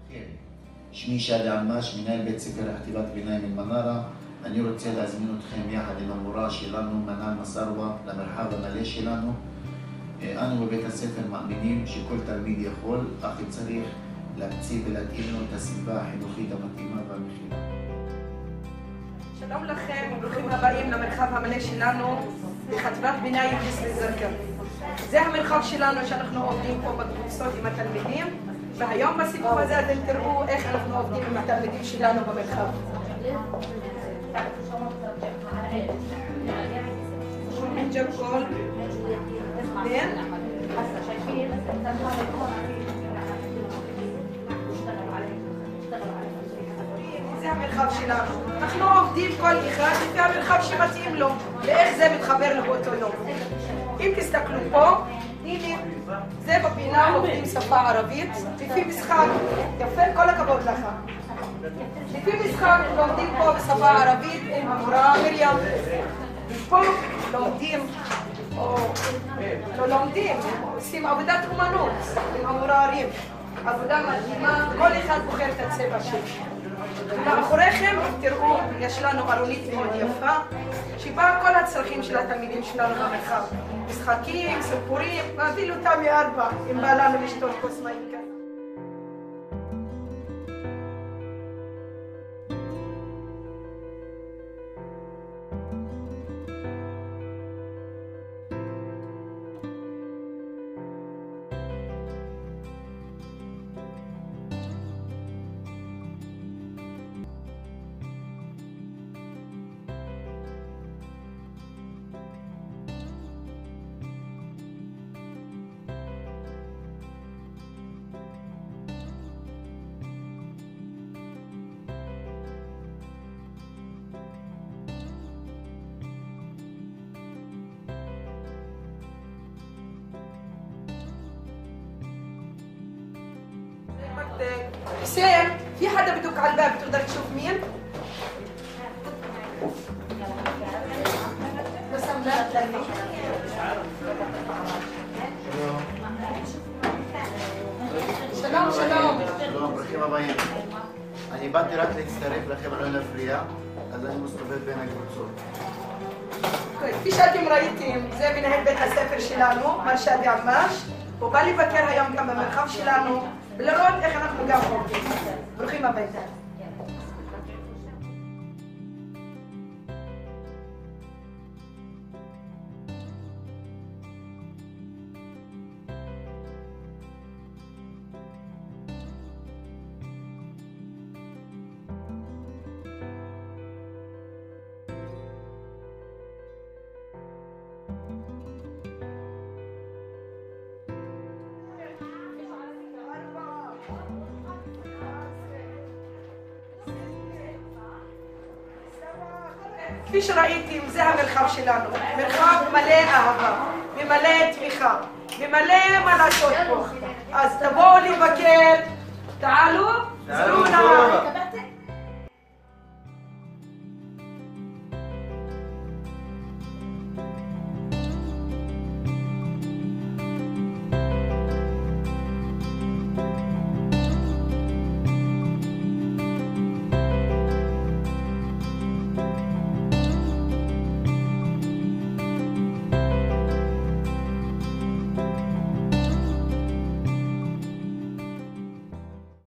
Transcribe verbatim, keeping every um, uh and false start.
שמי שאדי עמאש, מנהל בית ספר חטיבת ביניים אל-מנארה. אני רוצה להזמין אתכם יחד עם המורה שלנו, מנאל מסארווה, למרחב המלא שלנו. אנו בבית הספר מאמינים שכל תלמיד יכול, אך צריך להקציב ולהתאים לו את הסביבה החינוכית המתאימה והמכילה. שלום לכם וברוכים הבאים למרחב המלא שלנו בחטיבת ביניים ג'סר א-זרקא. זה המרחב שלנו שאנחנו עובדים פה בקבוצות עם התלמידים, והיום בסיבוב הזה אתם תראו איך אנחנו עובדים עם התלמידים שלנו במרחב. זה המרחב שלנו. אנחנו עובדים כל אחד לפי המרחב שמתאים לו, ואיך זה מתחבר לאותו יום. אם תסתכלו פה, הנה, זה בפינה עובדים שפה ערבית, לפי משחק, יפה, כל הכבוד לך. לפי משחק לומדים פה בשפה ערבית עם המורה מרים. ופה לומדים, או לא לומדים, עושים עבודת אומנות עם המורה רים. עבודה מדהימה, כל אחד בוחר את הצבע שלו. מאחוריכם תראו, יש לנו ארונית מאוד יפה, שבה כל הצרכים של התלמידים שלנו במרחב. משחקים, סיפורים, ואפילו תמי ארבע, אם בא לנו לשתות כוס מים כזה. حسين، في حدا بدق على الباب بتقدر تشوف مين؟ שלום, שלום. שלום, ברוכים הבאים. אני באתי רק להצטרף לכם, לא להפריע, אז אני מסתובב בין הקבוצות. כפי שאתם ראיתם, זה מנהל בית הספר שלנו, מר שאדי עמאש. הוא בא לבקר היום גם במרחב שלנו, ולראות איך אנחנו גם עובדים. ברוכים הבאים. כפי שראיתם, זה המרחב שלנו, מרחב מלא אהבה, ומלא תמיכה, ומלא מה לעשות פה. אז תבואו לבקר, תעלו, זרונה.